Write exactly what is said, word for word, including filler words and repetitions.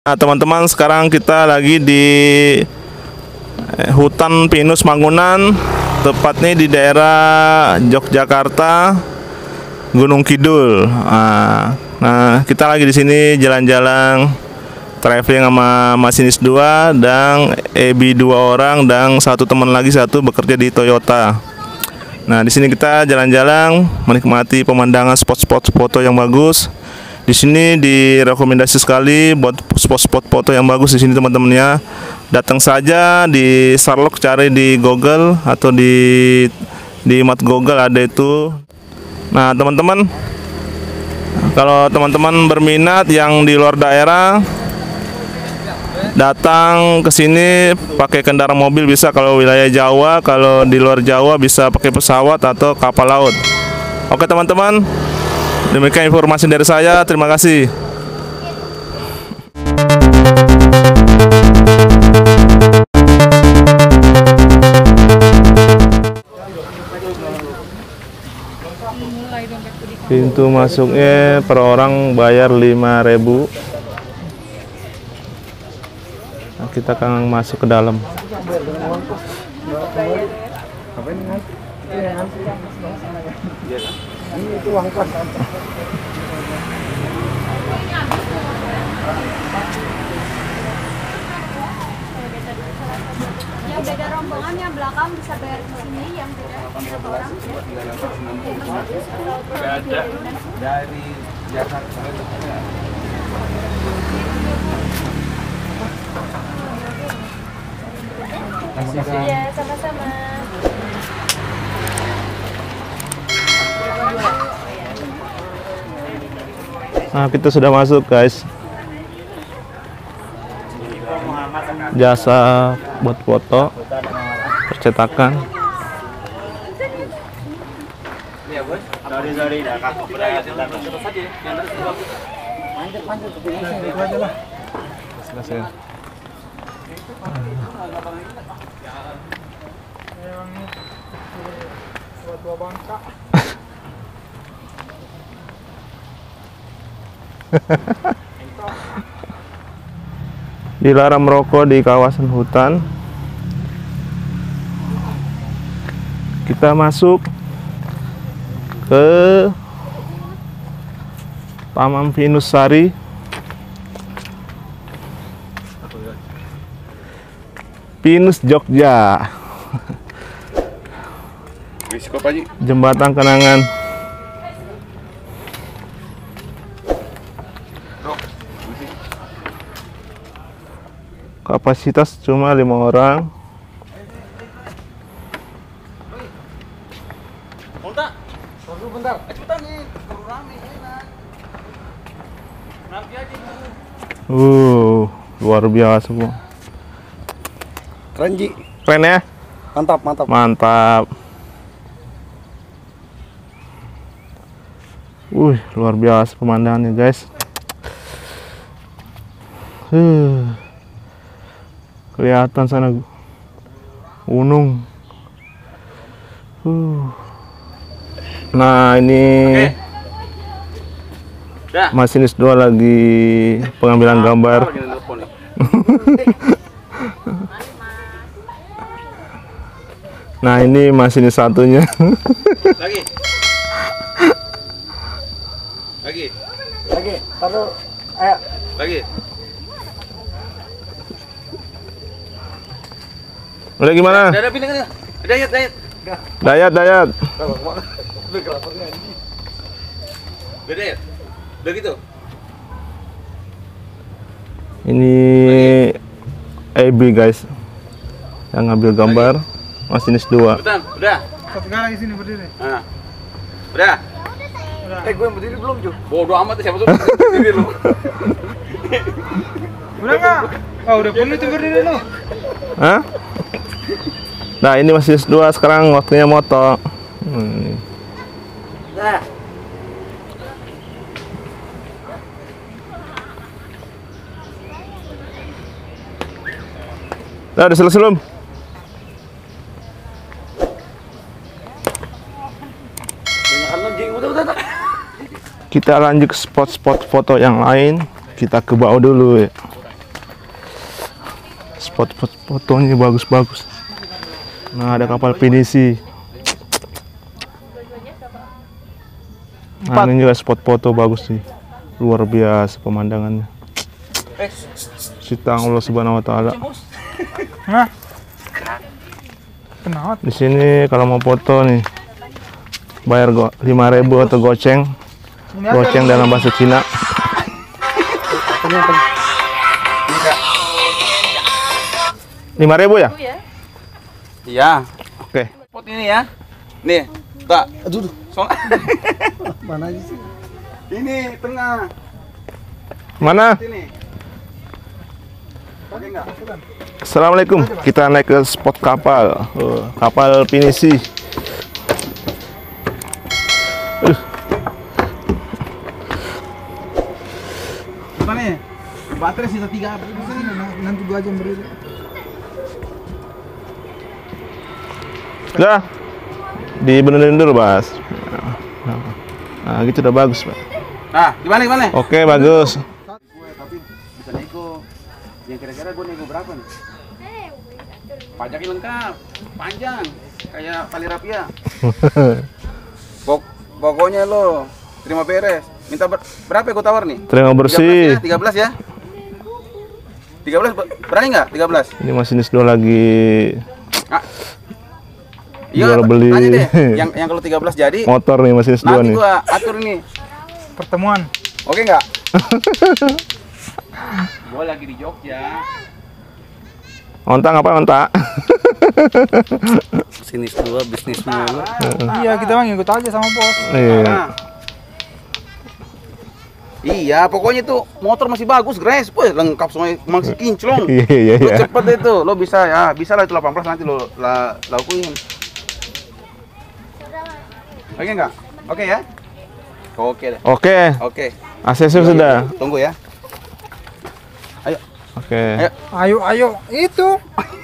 Nah, teman-teman, sekarang kita lagi di hutan pinus Mangunan, tepatnya di daerah Yogyakarta, Gunung Kidul. Nah, nah kita lagi di sini jalan-jalan traveling sama masinis dua dan E B dua orang dan satu teman lagi satu bekerja di Toyota. Nah, di sini kita jalan-jalan menikmati pemandangan spot-spot foto yang bagus. Di sini direkomendasi sekali buat spot-spot foto yang bagus di sini teman-temannya. Datang saja di Starlog, cari di Google atau di di map Google ada itu. Nah, teman-teman, kalau teman-teman berminat yang di luar daerah, datang ke sini pakai kendaraan mobil bisa kalau wilayah Jawa, kalau di luar Jawa bisa pakai pesawat atau kapal laut. Oke teman-teman, demikian informasi dari saya. Terima kasih. Pintu masuknya per orang bayar lima ribu. Nah, kita akan masuk ke dalam. Ini itu uang kas. Ya beda rombongan, yang belakang bisa bayar di sini, yang beda berapa orang? Ada dari Jakarta. Ya, sama-sama. Nah, kita sudah masuk, guys. Jasa buat foto, percetakan. Iya, Bos. Sorry, sorry, dah kakak berat. Terus aja. Yang terus itu bagus. Panjat-panjat ke sini itu aja lah. Selesai. Dua bangka. Dilarang merokok di kawasan hutan. Kita masuk ke Taman Pinus Sari. Pinus Jogja. Jembatan kenangan. Kapasitas cuma lima orang. Bentar. Tunggu bentar. Cepetan nih, keburu rame enak. Nanti aja dulu. Uh, luar biasa, Bu. Keren, Ji. Keren ya? Mantap, mantap. Mantap. Wih, luar biasa pemandangannya, guys. Uh. Kelihatan sana gunung. Uh. Nah, ini Dah. masinis dua lagi pengambilan gambar. Nah, ini masinis satunya. Lagi. Lagi. Lagi. Taruh. Ayo. Lagi. Udah gimana? Udah, udah, pindah ke sana. Dayat, dayat. Dayat, Dayat. Udah kelapanya ini. Udah, dayat. Udah gitu. Ini A B, guys, yang ngambil gambar masinis dua. Cepetan, udah. Satu kali lagi sini berdiri. Nah. Udah. Eh, gue yang berdiri belum, Ju. Bodoh amat, siapa tuh berdiri lu. Udah nggak? Oh, udah penuh tuh berdiri lu. Hah? Nah, ini masinis dua, sekarang waktunya moto. Hmm. Nah. Nah, udah selesai belum? Banyakan lagi, udah, udah, udah. Kita lanjut ke spot-spot foto yang lain. Kita ke bawah dulu ya. Spot fotonya bagus-bagus. Nah, ada kapal pinisi. Nah, ini juga spot foto bagus sih. Luar biasa pemandangannya. Ciptaan Allah Subhanahu wa taala. Hah? Kenapa? Di sini kalau mau foto nih bayar go lima ribu atau goceng. Goceng dalam bahasa Cina. lima ribu ya? Iya. Oke. Pot ini ya. Nih, tak. Aduh, soal. Mana aja sih? Ini tengah. Mana? Sini. Pakai enggak? Assalamualaikum. Kita naik ke spot kapal. Oh, kapal pinisi. Uh. Gimana nih? Baterai sisa tiga. Nanti dua jam berdiri. Udah. Dibenerin dulu, Bas. Nah, nah, gitu udah bagus, Pak. Nah, gimana gimana? Oke, bagus. Gue tapi bisa nego. Yang kira-kira gue nego berapa nih? Pajaknya lengkap, panjang, kayak tali rapia. Pok pokoknya lo terima beres. Minta ber berapa gue tawar nih? Terima bersih. tiga belas ya? tiga belas ber berani nggak? tiga belas? Ini masinis dua lagi Ah. Iya, jual beli. tanya deh. Yang yang kalau tiga belas jadi motor nih masinis dua nanti nih. gua atur ini. Pertemuan. Oke nggak? Gua lagi di Jogja. Ontak apa ontak? Sinis dua bisnis mulu. Iya, kita mah ngikut aja sama bos. Iya. Nah. Iya, pokoknya itu motor masih bagus, Grace. Wih, lengkap semua, masih kinclong. Iya iya Lo iya. cepet deh itu, lo bisa ya, bisa lah itu delapan belas nanti lo la, lakuin. Oke nggak? Oke ya? Oke deh. Oke, Oke. A C C sudah. Tunggu ya. Ayo. Oke. Ayo. Ayo, ayo. Itu.